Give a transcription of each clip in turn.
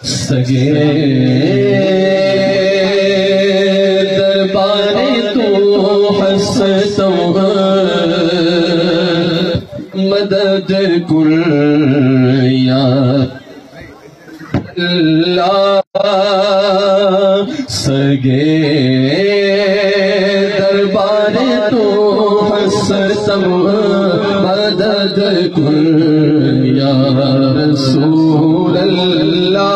سگے دربار تو ہستم مدد کن یا اللہ سگے دربار تو ہستم مدد کن یا رسول اللہ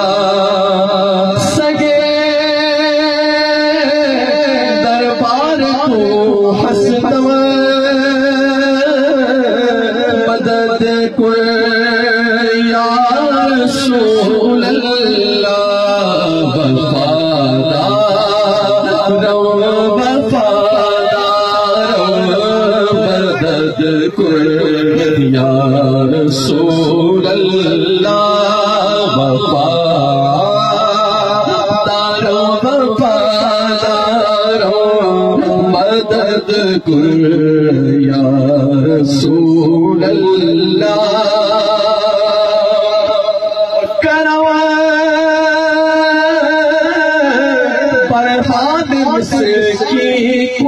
سگے دربار تو ہستم مدد کن یا رسول اللہ مدد کن یا رسول اللہ مدد کن یا رسول اللہ فرحاد مسکین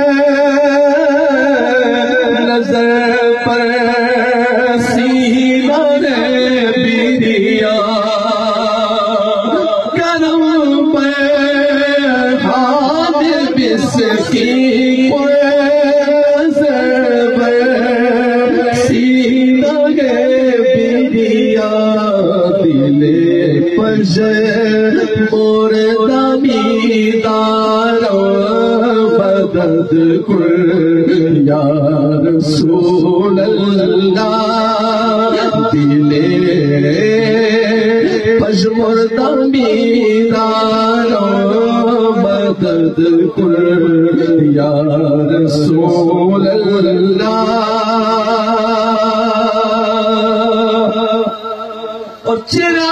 نظر پر سینہ بیدیا کرم فرحاد مسکین نظر پر سینہ بیدیا دل پجر مردہ مدد کن یا رسول اللہ دل پجمردہ بیدار مدد کن یا رسول اللہ اور چرا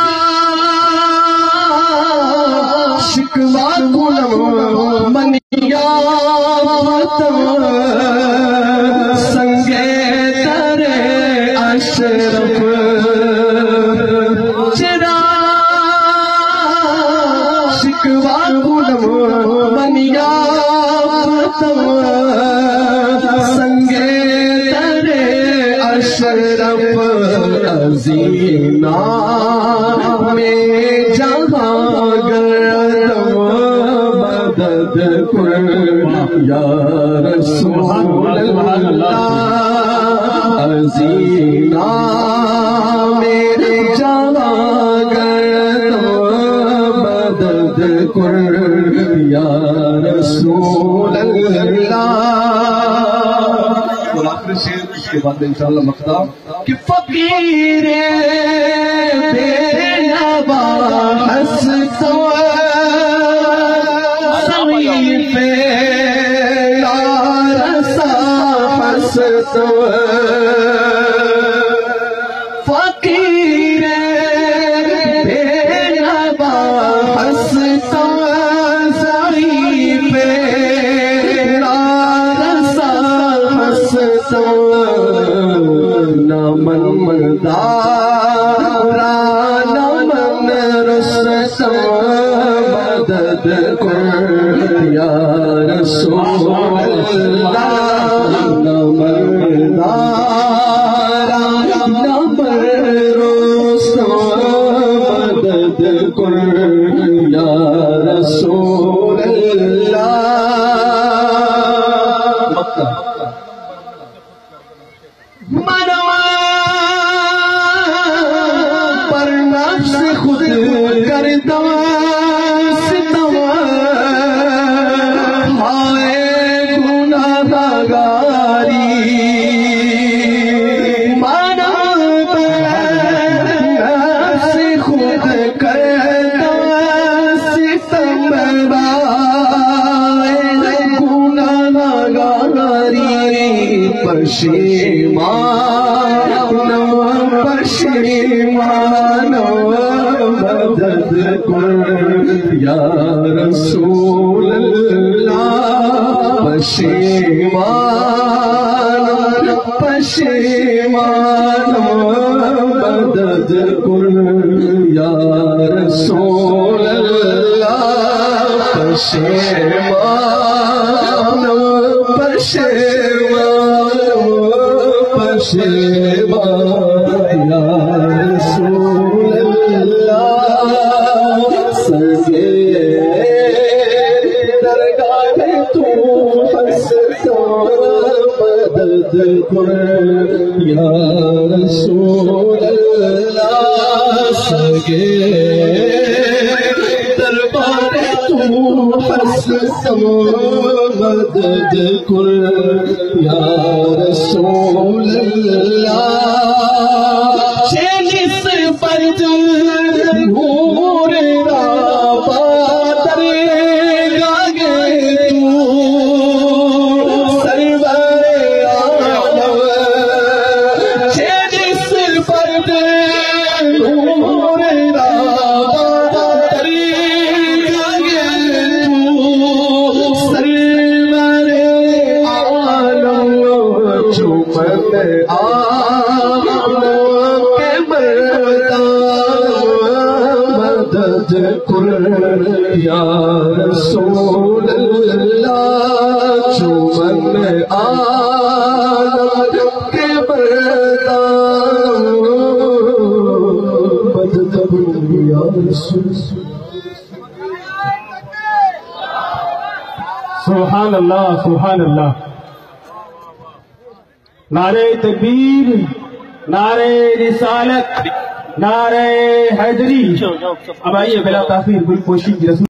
شکوا کنم منیا سنگے در اشرف چرا شکوا کنم منیا سنگے در اشرف عظیم میں جہاں مدد کن یا رسول اللہ عظیم میرے جہاں مدد کن یا رسول اللہ اور آخری شعر اس کے بعد انشاءاللہ مقدام کہ فقیر بے نوا ہستم فقیر بے نوا ہستم ضعیف نارسا ہستم نہ من مدارا نہ من رستم مدد کن یا رسول اللہ نہ مردارا نہ برستم مدد کن یا رسول اللہ منوا پر نفس خود کرتا پشیمان مدد کن یا رسول اللہ پشیمان مدد کن یا پشیمان پشیمان یا رسول اللہ سگے درگاہ تو ہنستا مدد کر یا رسول اللہ سگے دربار تو ہنستا مدد کر یا رسول اللہ چیلس فرد نور را بادر گاگے تو سرور عالم چیلس فرد نور را بادر گاگے تو سرور عالم چومن مدد کر یا رسول اللہ چومن عالم کے مردان مدد کر یا رسول سبحان اللہ سبحان اللہ نعرہ تکبیر نعرہ رسالت نعرہ حیدری اب آئیے بلا تاخیر گل پوشی کی رسم